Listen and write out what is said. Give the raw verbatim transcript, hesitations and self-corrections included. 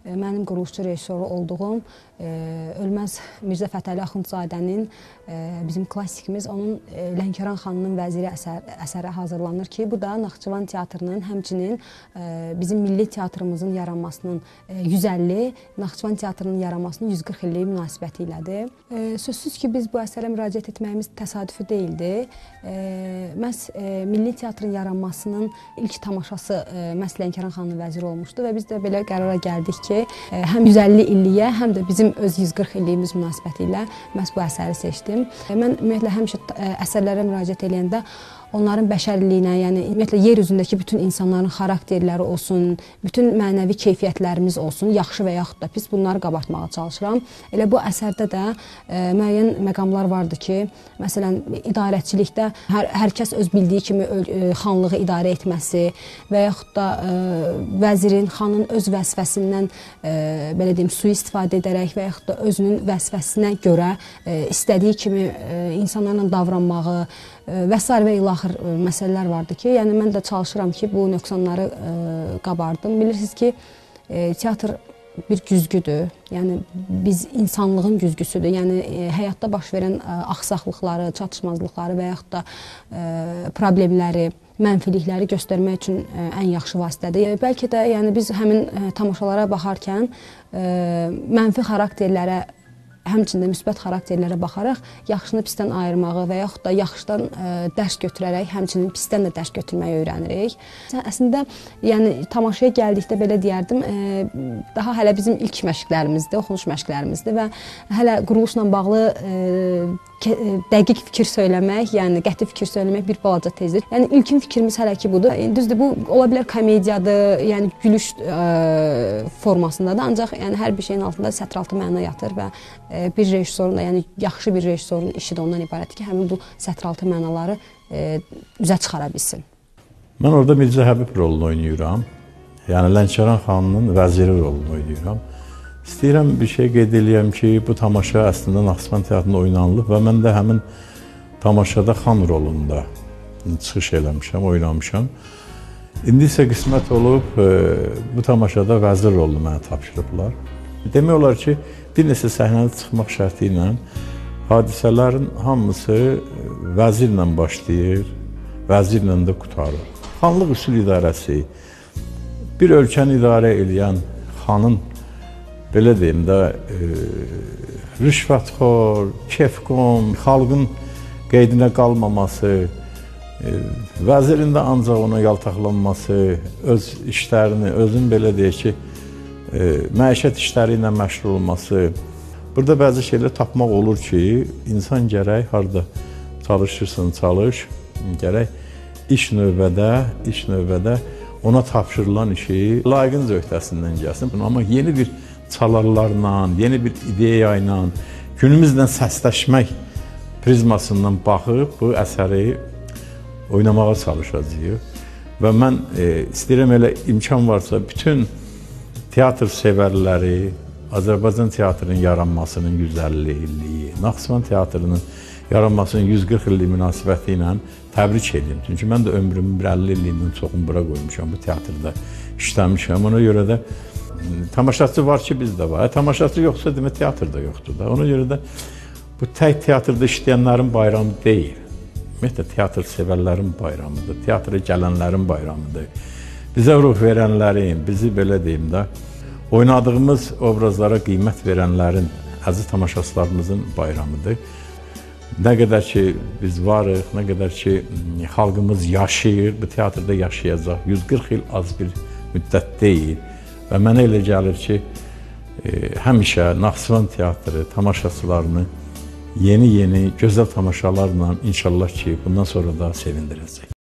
mənim quruluşçu rejissoru olduğum Ölməz Mirzə Fətəli Axundzadənin bizim klassikimiz, onun Lənkəran xanının vəziri əsəri hazırlanır ki, bu da Naxçıvan teatrının, həmçinin bizim milli teatrımızın yaranmasının yüz əlli, Naxçıvan teatrının yaranmasının yüz qırx illiyi münasibəti ilədir. Sözsüz ki, biz bu əsərə müraciət etməyimiz təsadüfi deyildi. Məhz milli teatrın yaranmasının ilk tamaşası məhz Lənkəran xanının vəziri olmuşdu və biz də belə qərara gəldik ki, həm yüz əlli illiyə, həm də bizim öz yüz qırx illiyimiz münasibəti ilə məhz bu əsəri seçdim. Mən ümumiyyətlə həmişə əsərlərə müraciət edəndə onların bəşəriliyinə, yəni ümumiyyətlə yer üzündəki bütün insanların xarakterləri olsun, bütün mənəvi keyfiyyətlərimiz olsun, yaxşı və yaxud da pis, bunları qabartmağa çalışıram. Elə bu əsərdə də e, müəyyən məqamlar vardı ki, məsələn, idarəçilikdə hər, hər kəs öz bildiyi kimi e, xanlığı idarə etməsi və yaxud da e, vəzirin, xanın öz vəzifəsindən e, belə deyim, sui-istifadə edərək və yaxud da özünün vəzifəsinə görə e, istədiyi kimi e, insanlarla davranmağı və s. və ilaxır məsələlər vardı ki, yəni mən də çalışıram ki, bu nöqsanları e, qabardım. Bilirsiniz ki, e, teatr bir güzgüdür, yəni biz insanlığın güzgüsüdür, yəni e, həyatda baş verən e, axsaqlıqları, çatışmazlıqları və yaxud da e, problemləri, mənfilikləri göstərmək üçün e, ən yaxşı vasitədir. E, bəlkə də yəni biz həmin e, tamaşalara baxarkən e, mənfi xarakterlərə, həmçində müsbət xarakterlərə baxaraq yaxşını pisdən ayırmağı və yaxud da yaxşıdan ə, dərs götürərək, həmçinin pisdən də dərs götürməyi öyrənirik. Əslində, yəni tamaşaya gəldikdə belə deyərdim, ə, daha hələ bizim ilk məşqlərimizdir, oxunuş məşqlərimizdir və hələ quruluşla bağlı ə, dəqiq fikir söyləmək, yəni qəti fikir söyləmək bir balaca tezdir. Yəni ilkin fikrimiz hələ ki budur. Düzdür, bu ola bilər komediyadır, yəni gülüş ə, formasındadır, ancaq yəni hər bir şeyin altında sətraltı məna yatır və ə, bir rejissorun da, yəni yaxşı bir rejissorun işi də ondan ibarətdir ki, həmin bu sətraltı mənaları ə, üzə çıxara bilsin. Mən orada Mirzə Həbib rolunu oynayıram. Yəni Lənkəran xanının vəziri rolunu oynayıram. İstəyirəm bir şey qeyd edəyəm ki, bu tamaşa əslində Naxçıvan teatrında oynanılıb və mən də həmin tamaşada xan rolunda çıxış eləmişəm, oynamışam. İndi isə qismət olub, bu tamaşada vəzir rolunu mənə tapşırıblar. Demək olar ki, bir neçə səhnədə çıxmaq şərti ilə hadisələrin hamısı vəzirlə başlayır, vəzirlə də qutarır. Xanlıq üsul idarəsi, bir ölkəni idarə edən xanın, belə deyim də, e, rüşvətxor, kefqon, xalqın qeydinə qalmaması, e, vəzirin də ancaq ona yaltaqlanması, öz işlərini, özün belə deyək ki, e, məişət işləri ilə məşğul olması. Burada bəzi şeylər tapmaq olur ki, insan gərək harada çalışırsan, çalış, gərək iş növbədə, iş növbədə ona tapşırılan işi layiqincə öhdəsindən gəlsin. Amma yeni bir çalarlarla, yeni bir ideya ilə, günümüzlə səsləşmək prizmasından baxıb bu əsəri oynamağa çalışacağıq. Və mən e, istəyirəm elə imkan varsa, bütün teatr sevərləri, Azərbaycan teatrının yaranmasının yüz əlli illiyi, Naxçıvan teatrının yaranmasının yüz qırx illiyi münasibəti ilə təbrik edeyim. Çünki mən də ömrümün bir əlli illiyindən çoxunu bura qoymuşam, bu teatrda işləmişəm. Ona görə də tamaşaçı var ki, bizdə var. E, tamaşaçı yoxsa demək teatrda yoxdur da. Ona görə də bu tək teatrda işləyənlərin bayramı deyil. Ümumiyyətlə, teatr sevərlərin bayramıdır, teatra gələnlərin bayramıdır. Bizə ruh verənlərin, bizi belə deyim də, oynadığımız obrazlara qiymət verənlərin, əziz tamaşaçılarımızın bayramıdır. Nə qədər ki biz varıq, nə qədər ki xalqımız yaşayır, bu teatrda yaşayacaq. yüz qırx il az bir müddət deyil. Və mənə elə gəlir ki, e, həmişə Naxçıvan teatrı tamaşaçılarını yeni-yeni gözəl tamaşalarla inşallah ki, bundan sonra da sevindirəcək.